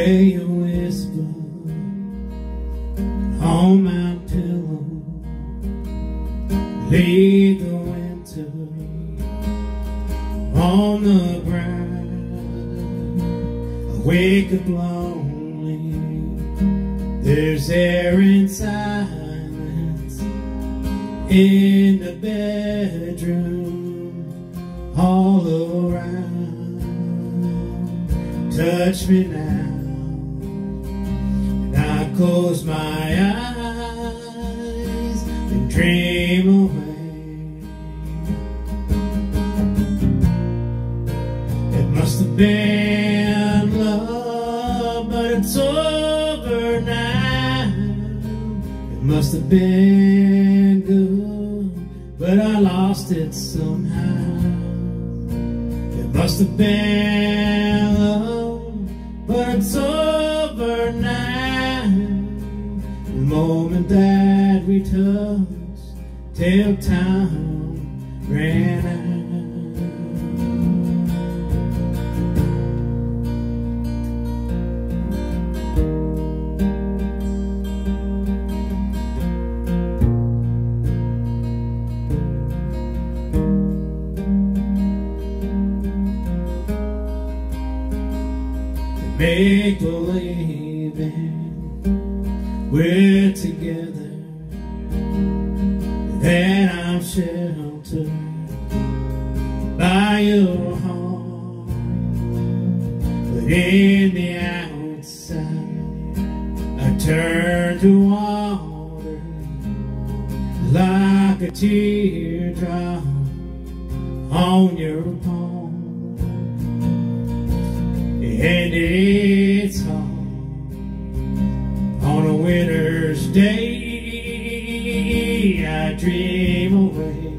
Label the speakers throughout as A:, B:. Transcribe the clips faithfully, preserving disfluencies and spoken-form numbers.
A: lay a whisper on my pillow, lay the winter on the ground. I wake up lonely, there's air in silence in the bedroom all around. Touch me now, and I close my eyes and dream away. It must have been love, but it's over now. It must have been good, but I lost it somehow. It must have been love, but it's over now. The moment that we touched, till time ran out. Make believing we're together, that I'm sheltered by your heart. But in the outside, I turn to water like a teardrop on your palm. And it's hard on a winter's day, I dream away.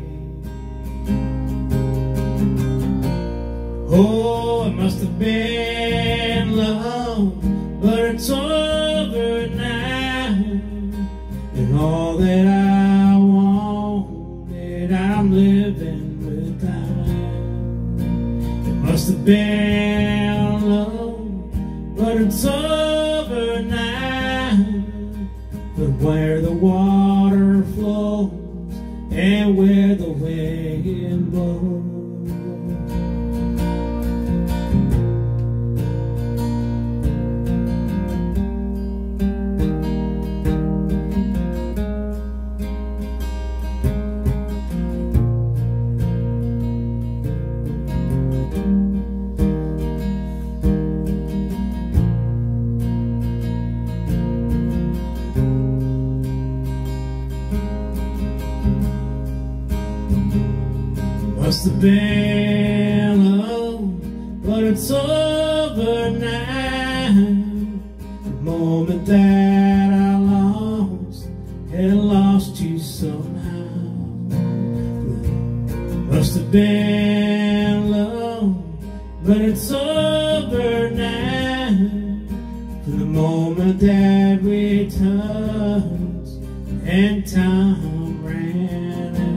A: Oh, it must have been love, but it's over now. And all that I wanted, I'm living without. It must have been love, but it's over now. But where the water flows and where the wind blows, must have been love, but it's over now. The moment that I lost, had lost you somehow. Must have been love, but it's over now. From the moment that we touched and time ran out.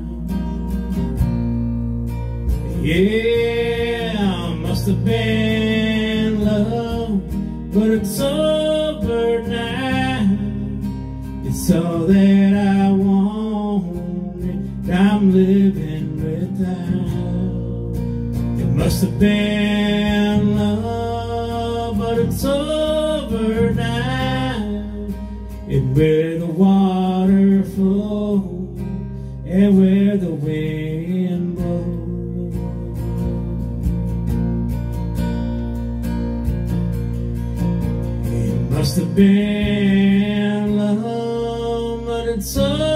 A: Yeah, must have been love, but it's over now. It's all that I wanted, I'm living without. It must have been love, but it's over now. And where the water flows and where the wind blows, must have been love, but it's over.